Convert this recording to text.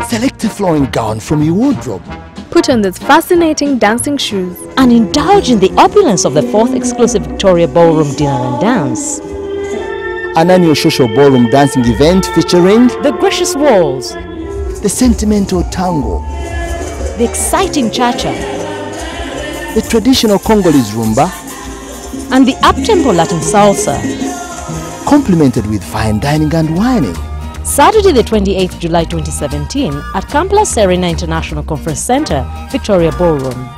Select a flowing gown from your wardrobe. Put on these fascinating dancing shoes. And indulge in the opulence of the 4th exclusive Victoria Ballroom Dinner and Dance. An annual social ballroom dancing event featuring The gracious waltz, the sentimental tango, the exciting cha-cha, the traditional Congolese rumba, and the up-tempo Latin salsa. complemented with fine dining and whining. Saturday the 28th July 2017 at Kampala Serena International Conference Center, Victoria Ballroom.